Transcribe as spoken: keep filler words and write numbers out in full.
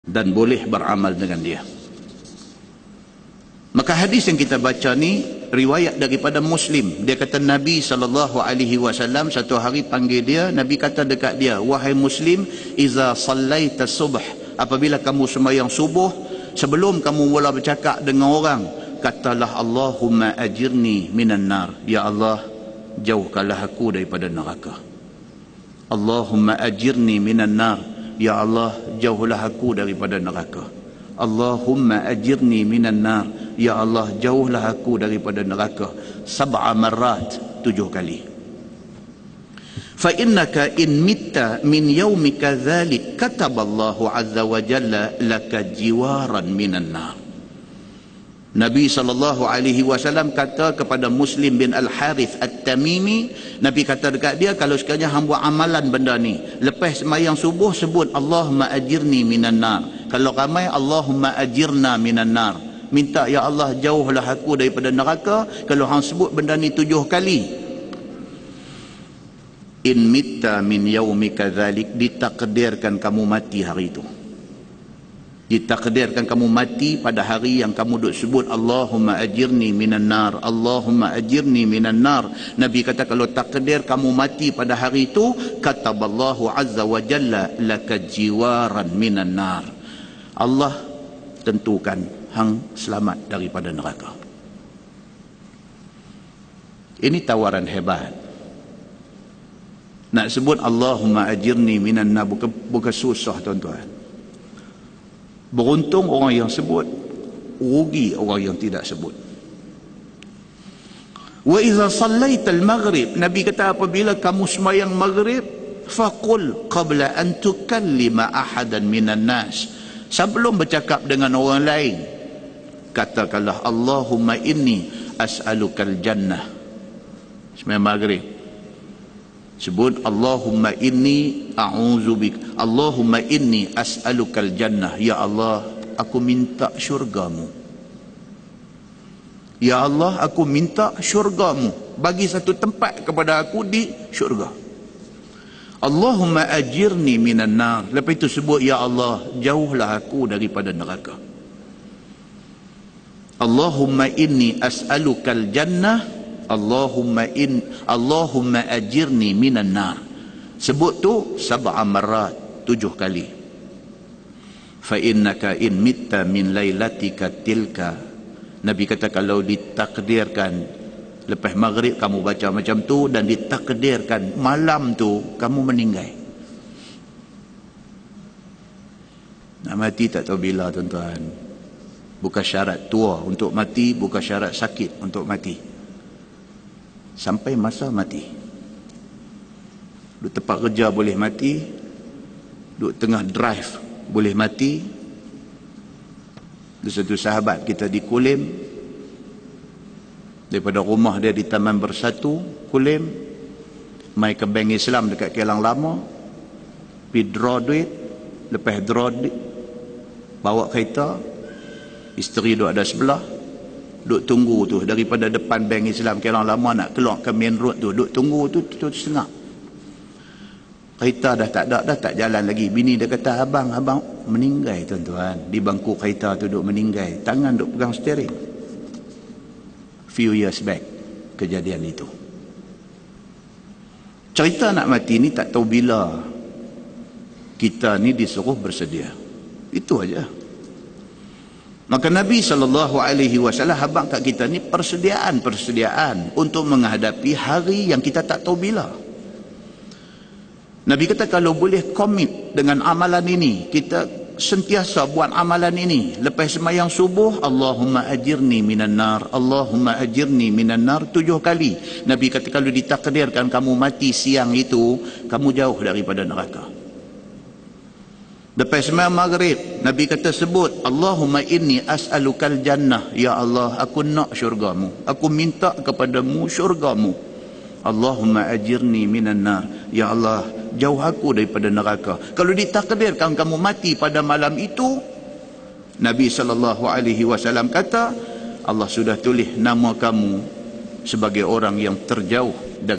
dan boleh beramal dengan dia. Maka hadis yang kita baca ni riwayat daripada Muslim. Dia kata Nabi sallallahu alaihi wasallam satu hari panggil dia, Nabi kata dekat dia, wahai Muslim, iza sallaita subh, apabila kamu sembahyang subuh, sebelum kamu mula bercakap dengan orang, katalah Allahumma ajirni minan nar, ya Allah jauhkanlah aku daripada neraka. Allahumma ajirni minan nar, ya Allah jauhlah aku daripada neraka. Allahumma ajirni minan nar, ya Allah jauhlah aku daripada neraka. Sab'a marrat, tujuh kali. Fa innaka in mitta min yaumika dhalik kataballahu azza wa jalla laka jiwaran minan nar. Nabi sallallahu alaihi wasallam kata kepada Muslim bin Al-Harith At-Tamimi, Nabi kata dekat dia, kalau sekiranya hamba amalan benda ni, lepas sembahyang subuh sebut Allahumma ajirni minan nar. Kalau ramai Allahumma ajirna minan nar, minta ya Allah jauhlah aku daripada neraka. Kalau hang sebut benda ni tujuh kali, in mitta min yaumika dzalik, ditakdirkan kamu mati hari itu. Ditakdirkan kamu mati pada hari yang kamu duk sebut Allahumma ajirni minan nar, Allahumma ajirni minan nar. Nabi kata kalau takdir kamu mati pada hari itu, kataballahu azza wa jalla laka jiwaran minan nar, Allah tentukan hang selamat daripada neraka. Ini tawaran hebat. Nak sebut Allahumma ajirni minan nar bukan, bukan susah tuan-tuan. Beruntung orang yang sebut, rugi orang yang tidak sebut. Wa iza sallaital maghrib, Nabi kata apabila kamu sembahyang maghrib, faqul qabla an tukallima ahadan minan nas, sebelum bercakap dengan orang lain, katakanlah Allahumma inni as'alukal jannah. Sembahyang maghrib sebut Allahumma inni a'udzubik, Allahumma inni as'alukal jannah, ya Allah aku minta syurgamu, ya Allah aku minta syurgamu, bagi satu tempat kepada aku di syurga. Allahumma ajirni minan nar, lepas itu sebut ya Allah jauhlah aku daripada neraka. Allahumma inni as'alukal jannah, Allahumma in Allahumma ajirni minan nar. Sebut tu sab'a marrat, tujuh kali. Fa innaka in mitta min lailatika tilka, Nabi kata kalau ditakdirkan lepas maghrib kamu baca macam tu dan ditakdirkan malam tu kamu meninggal. Nak mati tak tahu bila tuan-tuan. Bukan syarat tua untuk mati, bukan syarat sakit untuk mati. Sampai masa mati. Duduk tempat kerja boleh mati, duduk tengah drive boleh mati. Ada satu sahabat kita di Kulim, daripada rumah dia di Taman Bersatu Kulim, mai ke bank Islam dekat Kelang Lama, pergi draw duit, lepas draw duit bawa kereta, isteri duduk ada sebelah, duk tunggu tu daripada depan bank Islam Kelang Lama nak keluar ke main road tu, duk tunggu tu, tu, tu setengah kereta dah tak ada, dah tak jalan lagi. Bini dia kata abang, abang meninggal tuan-tuan di bangku kereta tu, duk meninggal, tangan duk pegang steering. Few years back kejadian itu. Cerita nak mati ni tak tahu bila kita ni disuruh bersedia, itu aja. Maka Nabi sallallahu alaihi wasallam habaq kat kita ni persediaan-persediaan untuk menghadapi hari yang kita tak tahu bila. Nabi kata kalau boleh komit dengan amalan ini, kita sentiasa buat amalan ini. Lepas sembahyang subuh, Allahumma ajirni minan nar, Allahumma ajirni minan nar, tujuh kali. Nabi kata kalau ditakdirkan kamu mati siang itu, kamu jauh daripada neraka. Lepas sembahyang maghrib, Nabi kata sebut Allahumma inni as'alukal jannah, ya Allah aku nak syurgamu, aku minta kepadamu syurgamu. Allahumma ajirni minan nar, ya Allah jauh aku daripada neraka. Kalau ditakdirkan kamu mati pada malam itu, Nabi sallallahu alaihi wasallam kata Allah sudah tulis nama kamu sebagai orang yang terjauh